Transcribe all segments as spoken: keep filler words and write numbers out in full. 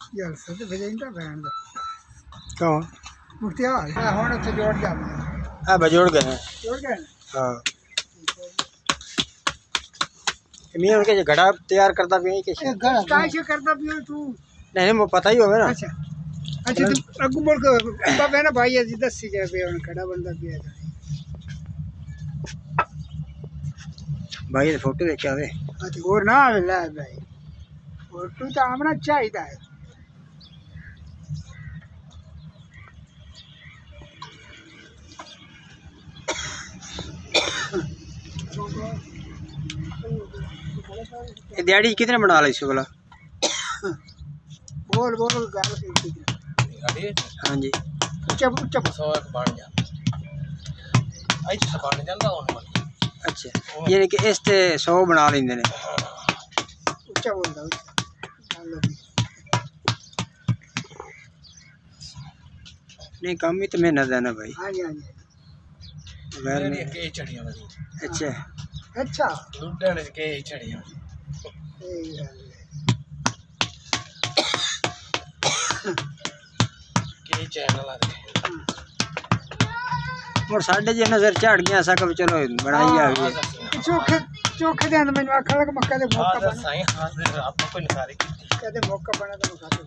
यार सच भेजेंगे बहन दो कौन मुख्तियार हां हुन से जोड़ जा हां बजोड़ गए हैं जोड़ गए हां मैं उनके घड़ा तैयार करता भी है कि काय से करता भी तू नहीं वो पता ही होगा ना। अच्छा अच्छा तू अगू बोल के बाबा ना भाई जी दस सी जगह पे उन खड़ा बंदा भी है भाई ये फोटो देख आवे अच्छा और ना ले भाई फोटो तो आमना चाहिए है ये दिहाड़ी कितने बना ली इसको बोला बोल बोल गाल की हां जी उच्चा उच्चा सौ एक बन जा आई से बन जांदा हुन अच्छा यानी कि इस ते सौ बना लेंदे ने उच्चा बोलदा उच्चा नहीं कम ही तो मेहनत है ना भाई। हां जी हां जी वैर मेरी में के चढ़ियां वाली अच्छा अच्छा लुडन के चढ़ियां के चैनल आ और साढ़े जे नजर चढ़ गया सा कब चलो बनाई आ गई चोखे चोखे दे मैंने आखा कि मक्का दे मौका बना साईं हाजिर आप कोई निसारी की कदे मौका बना तो खाते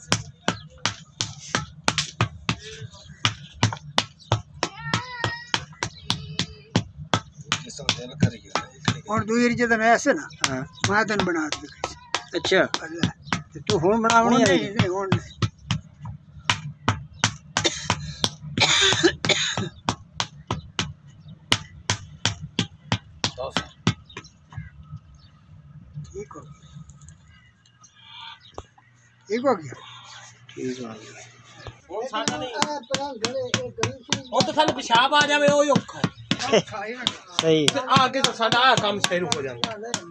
जिसम दिल करियो और दूर जदन ऐसे ना हां मादन बना दे अच्छा अल्लाह तू हुन बनावनी है नहीं नहीं हुन ठीक हो ठीक हो गया ठीक हो गया वो साडा नहीं ओ तो साले पेशाब आ जावे ओ औखा सही आगे तो साडा काम शुरू हो जांदा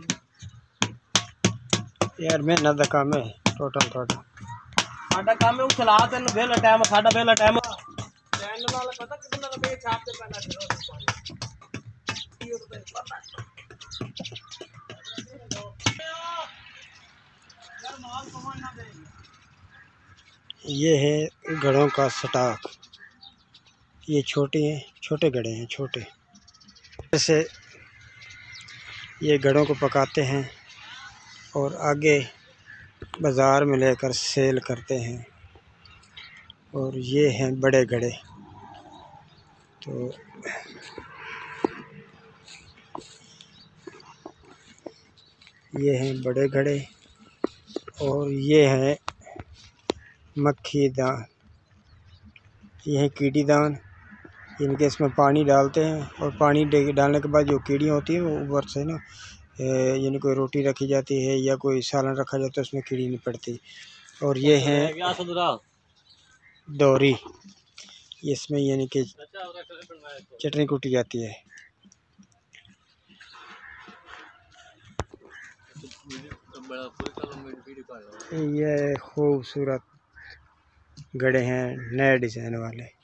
यार मेहनत दा काम है टोटल टोटल साडा काम है चला तेन वेला टाइम साडा वेला टाइम चैनल वाला पता कितना रुपए छाप दे पहला ये है घड़ों का स्टॉक। ये छोटे हैं छोटे घड़े हैं छोटे जैसे ये घड़ों को पकाते हैं और आगे बाज़ार में लेकर सेल करते हैं। और ये हैं बड़े घड़े तो ये हैं बड़े घड़े और ये हैं मक्खी दान ये है कीड़ी दान इनके इसमें पानी डालते हैं और पानी डालने के बाद जो कीड़ियाँ होती हैं वो ऊपर से ना यानी कोई रोटी रखी जाती है या कोई सालन रखा जाता है उसमें कीड़ी नहीं पड़ती। और ये है दौरी इसमें यानी कि चटनी कूटी जाती है। ये खूबसूरत घड़े हैं नए डिज़ाइन वाले।